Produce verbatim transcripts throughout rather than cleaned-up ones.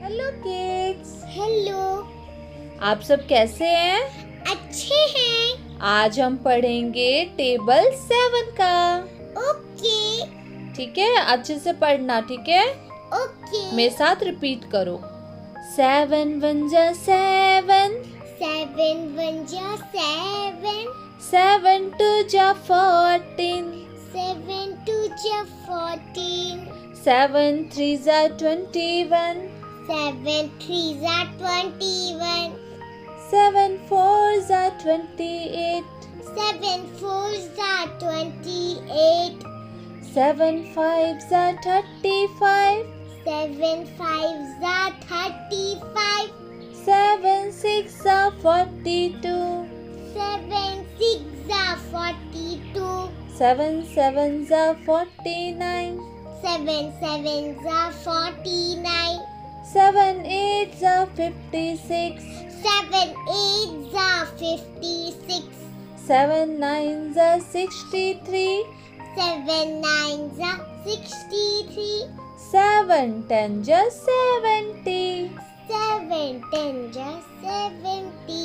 Hello kids. Hello. आप सब कैसे हैं? अच्छे हैं। आज हम पढ़ेंगे टेबल सेवन का। ओके। ठीक है, अच्छे से पढ़ना, ठीक है? ओके। मेरे साथ रिपीट करो। सेवन वन जा सेवन, सेवन वन जा सेवन, सेवन टू जा फोर्टीन, सेवन टू जा फोर्टीन, सेवन थ्री जा ट्वेंटी वन, सेवन थ्री जा ट्वेंटी वन, सेवन फोर जा ट्वेंटी एट, सेवन फोर जा ट्वेंटी एट, सेवन फाइव जा थर्टी फाइव, सेवन फाइव जा thirty five, seven six जा forty two, seven six जा forty two, seven seven जा forty nine, seven seven जा forty nine, seven eight जा fifty six, seven eight जा fifty six, seven nine जा sixty three, seven nine जा sixty three, seven ten जा seventy, seven ten जा seventy,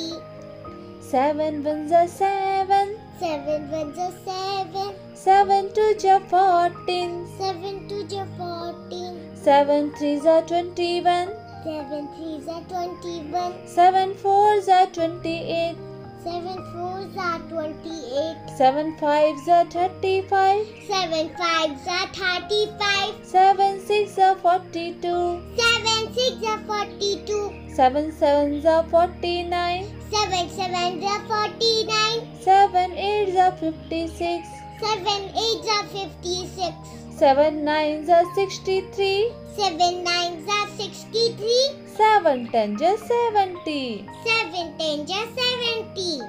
seven one जा seven, seven one जा seven, seven two जा fourteen, seven two जा fourteen, seven three जा ट्वेंटी वन, सेवन थ्री जा ट्वेंटी वन, सेवन फोर जा ट्वेंटी एट, सेवन फोर जा ट्वेंटी एट, सेवन फाइव जा thirty five, seven five जा thirty five, seven six जा forty two, seven six जा forty two, seven seven जा forty nine, seven seven जा forty nine, seven eight जा fifty six, seven eight जा fifty six, seven nine जा sixty three, seven nine जा sixty three, seven ten जा seventy. Seven ten जा seventy.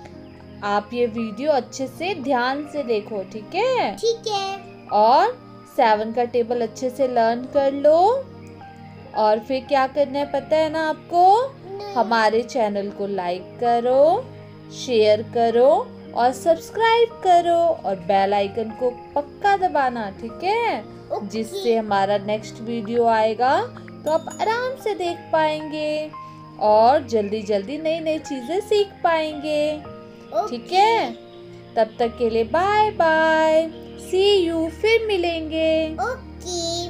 आप ये वीडियो अच्छे से ध्यान से देखो, ठीक है? ठीक है। और सेवन का टेबल अच्छे से लर्न कर लो। और फिर क्या करना है पता है ना आपको? हमारे चैनल को लाइक करो, शेयर करो और सब्सक्राइब करो और बेल आइकन को पक्का दबाना, ठीक है? ओके। जिससे हमारा नेक्स्ट वीडियो आएगा तो आप आराम से देख पाएंगे और जल्दी जल्दी नई नई चीजें सीख पाएंगे, ठीक है? तब तक के लिए बाय बाय, सी यू, फिर मिलेंगे। ओके।